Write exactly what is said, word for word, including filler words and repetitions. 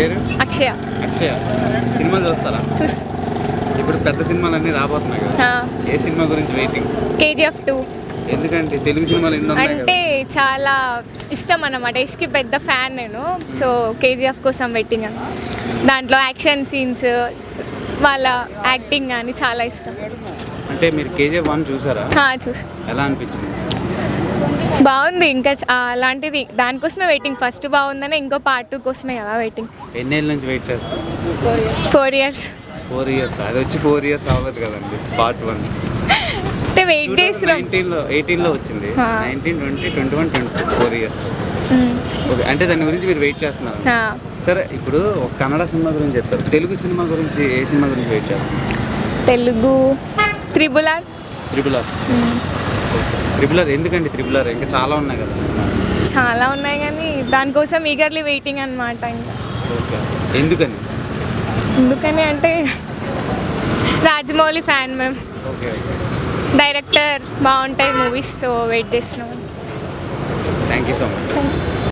పేరు అక్షయ. అక్షయ సినిమాలు చూస్తారా? చూస్ ఇప్పుడు పెద్ద సినిమాలు అన్నీ రాబోతున్నాయి కదా, ఏ సినిమా గురించి వెయిటింగ్? కేజీఎఫ్ టూ. ఎందుకంటే తెలుగు సినిమాలు ఎన్నో ఉన్నాయి అంటే చాలా ఇష్టం అన్నమాట. యష్కి పెద్ద ఫ్యాన్ నేను. సో కేజీఎఫ్ కోసం వెయిటింగ్ అన్న. దాంట్లో యాక్షన్ సీన్స్, వాళ్ళ యాక్టింగ్ కానీ చాలా ఇష్టం. అంటే మీరు కేజీఎఫ్ వన్ చూసారా? చూసి ఎలా అనిపించింది? బాగుంది. ఇంకా అలాంటిది దానికోసమే వెయిటింగ్. ఫస్ట్ బాగుందని ఇంకో పార్ట్ టూ కోసమే కదా వెయిటింగ్. ఎన్నేళ్ళ నుంచి వెయిట్ చేస్తాం? ఫోర్ ఇయర్స్ ఫోర్ ఇయర్స్ అది వచ్చి ఫోర్ ఇయర్స్ అవ్వదు కదండి. పార్ట్ వన్ అంటే వెయిట్ చేస్తున్నాం. నైన్టీన్లో ఎయిటీన్లో వచ్చింది. Nineteen twenty twenty one twenty two four years. Okay, అంటే దాని గురించి మీరు వెయిట్ చేస్తున్నారు. సరే, ఇప్పుడు ఒక కన్నడ సినిమా గురించి చెప్తారు, తెలుగు సినిమా గురించి ఏ సినిమా గురించి వెయిట్ చేస్తున్నారు? Telugu triple R. Triple R triple R ఎందుకండి త్రిబుల్ ఆర్? ఇంకా చాలా ఉన్నాయి కదా సినిమా. చాలా ఉన్నాయి కానీ దానికోసం ఈగర్లీ వెయిటింగ్ అనమాట. ఇంకా ఓకే, ఎందుకని? ఎందుకని అంటే రాజమౌళి ఫ్యాన్ మేము. ఓకే ఓకే, డైరెక్టర్ బాగుంటాయి మూవీస్, సో వెయిట్ చేస్తున్నాం. Thank you so much.